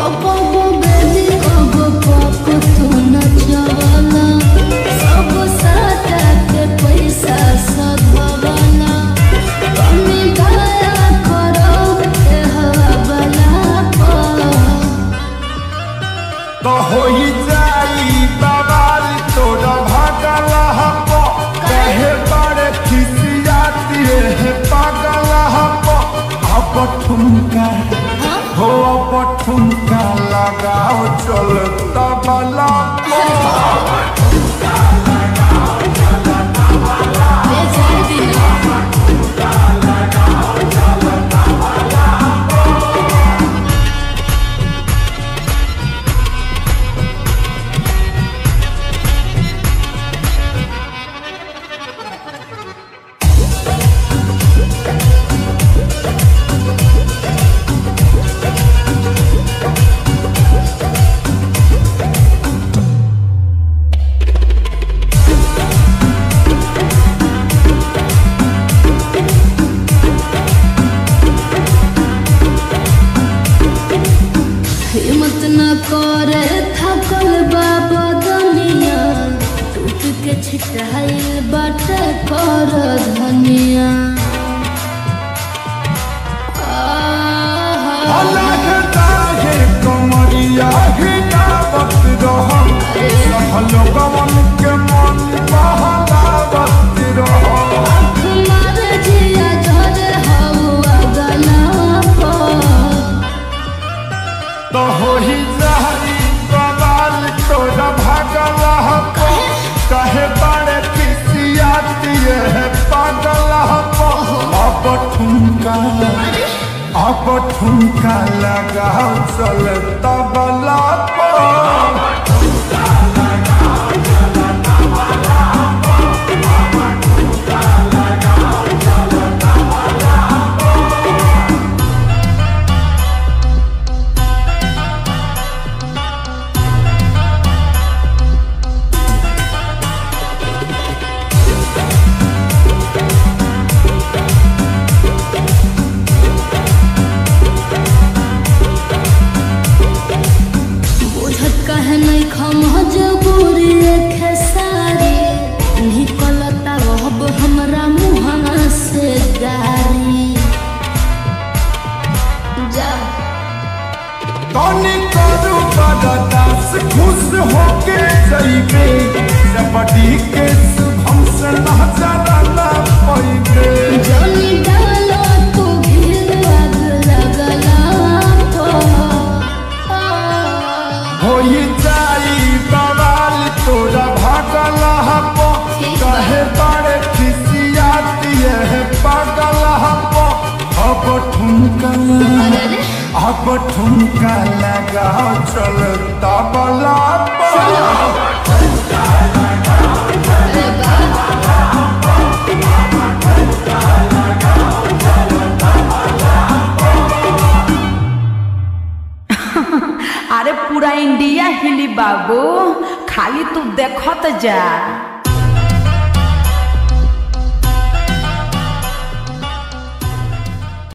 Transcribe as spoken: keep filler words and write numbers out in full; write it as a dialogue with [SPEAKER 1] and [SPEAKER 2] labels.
[SPEAKER 1] तो हो ही जाई बवाल तोरा भागल हमको कहे बड़े खिसियाती है पागल हमको। अब ठुमका हो अब ठुमका लगाओ चल तबला
[SPEAKER 2] हिम्मत न करे थकल बाबा दुनिया टूट के छिटाइल बाटे कर धनिया।
[SPEAKER 1] कमरिया हिलावत रह लोगवन के मन बहलावत रह तो हो ही जाई बवाल तोरा भागल हमको कहे बड़े खिसियाती है पागल हमको। अब ठुमका अब ठुमका लगाओ चल तबला
[SPEAKER 2] हमरा मुहा से गारी जा
[SPEAKER 1] तनी करू बरदास खुश होके जइबे सबडी के शुभम से नजर ना पइबे
[SPEAKER 2] जनी डालो तू घिर आग लगला तो
[SPEAKER 1] होई जाई बवाल तोरा भागल हमको कहे बड़े खिसियाती है पागल हमको। अब ठुमका अब ठुमका लगाओ चल तबला
[SPEAKER 3] अरे पूरा इंडिया हिली बाबू, खाली तू देखत जा।